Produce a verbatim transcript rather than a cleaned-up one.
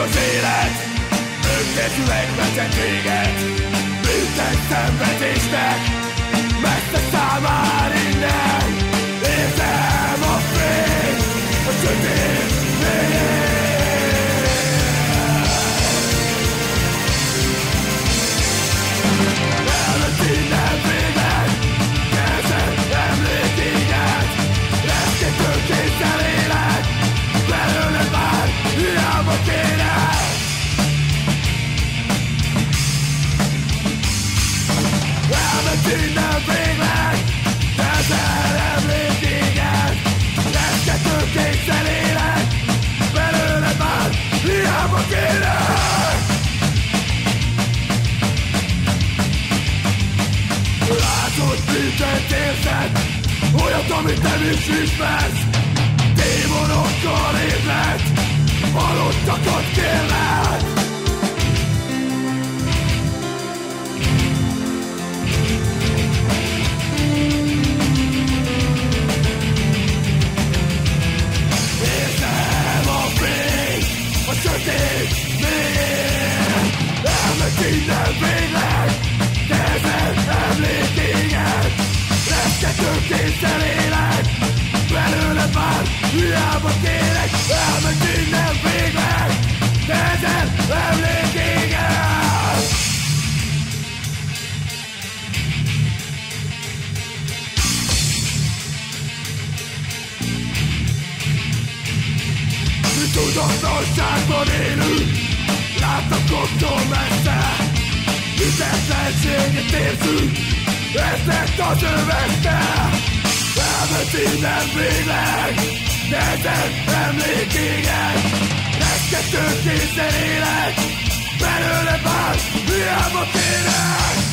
az élet, önkészüleg vezet téged, bűntek szenvedésnek, messze szállvál innen. Érzem a fény, a sötét elment innen végleg, kezed emlékéget, reszkető kézzel élek, belőled már hiába kéne. Elment innen végleg, kezed emlékéget, reszkető kézzel élek, belőled már hiába kéne. Látod, mindent érzed, olyat, amit nem is ismersz. Démonokkal ébred, halottakat kérlek. Érzem a fény, a sötét mély. Elment innen végleg, kezed emlékéget, reszkető kézzel élek, belőled már hiába kérek. Elment innen végleg, kezed emlékéget. Mi tudatlanságban élünk, láthatóktól messze, hitetlenséget érzünk, ez lett az öveste. Elment innen végleg, kezed emlékéget, reszkető kézzel élek, belőle már hiába kérek.